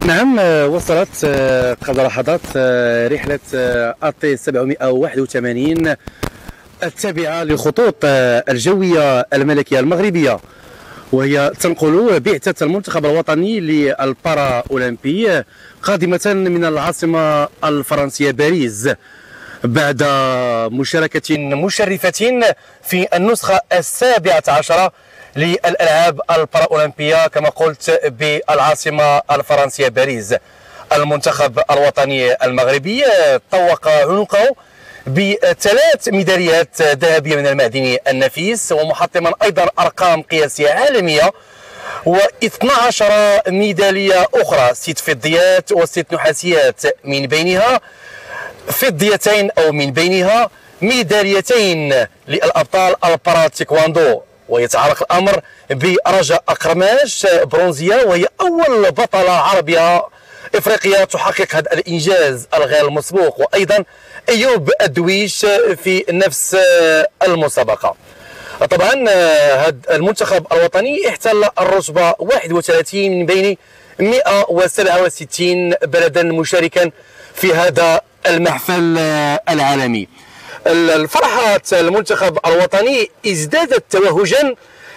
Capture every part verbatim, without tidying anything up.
نعم، وصلت قبل لحظات رحلة أطي سبعمائة وواحد وثمانين التابعة للخطوط الجوية الملكية المغربية، وهي تنقل بعثة المنتخب الوطني للبارا أولمبي قادمة من العاصمة الفرنسية باريس بعد مشاركة مشرفة في النسخة السابعة عشرة للألعاب البارالمبية كما قلت بالعاصمة الفرنسية باريس. المنتخب الوطني المغربي طوق عنقه بثلاث ميداليات ذهبية من المعدن النفيس، ومحطما أيضا أرقام قياسية عالمية، واثنتا عشرة ميدالية أخرى، ست فضيات وست نحاسيات، من بينها فضيتين أو من بينها ميداليتين للأبطال البارا تايكواندو. ويتعلق الأمر برجاء أقرماش برونزية، وهي أول بطلة عربية إفريقيا تحقق هذا الإنجاز الغير مسبوق، وأيضا أيوب الدويش في نفس المسابقة. طبعا هذا المنتخب الوطني احتل الرتبة واحد وثلاثين من بين مئة وسبعة وستين بلدا مشاركا في هذا المحفل العالمي. الفرحة المنتخب الوطني ازدادت توهجا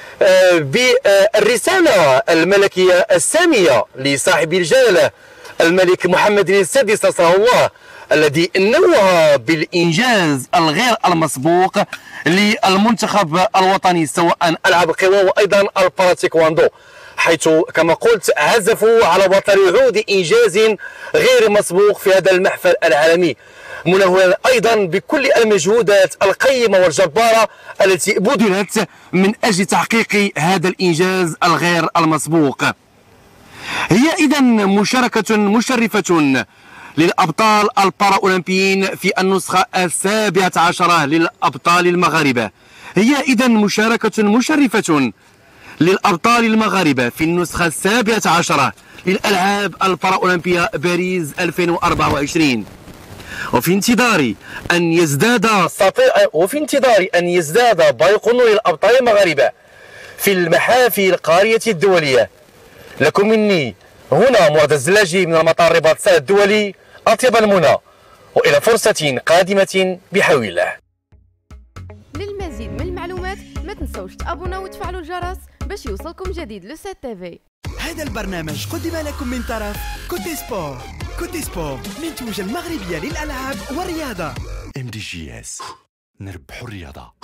بالرسالة الملكية السامية لصاحب الجلالة الملك محمد السادس نصره الله، الذي نوه بالإنجاز الغير المسبوق للمنتخب الوطني سواء ألعاب القوى وأيضا البارا تايكواندو، حيث كما قلت عزفوا على وتر عود إنجاز غير مسبوق في هذا المحفل العالمي، منوها أيضا بكل المجهودات القيمة والجبارة التي بذلت من أجل تحقيق هذا الإنجاز الغير المسبوق. هي إذن مشاركة مشرفة للأبطال البارالمبيين في النسخة السابعة عشرة للأبطال المغاربة. هي إذن مشاركة مشرفة للأبطال المغاربة في النسخة السابعة عشرة للألعاب البارالمبية باريس ألفين وأربعة وعشرين. وفي انتظار أن يزداد وفي انتظار أن يزداد باقون للأبطال المغاربة في المحافل القارية الدولية، لكم مني هنا معتز الزلاجي من المطار الرباط السهل الدولي أطيب المنى، وإلى فرصة قادمة بحول الله. للمزيد من المعلومات ما تنسوش تابوناو وتفعلوا الجرس باش يوصلكم جديد لو سات تيفي. هذا البرنامج قدم لكم من طرف كوتي سبور. كوتي سبور منتوجة المغربية للألعاب والرياضة. ام دي جي اس، نربحوا الرياضة.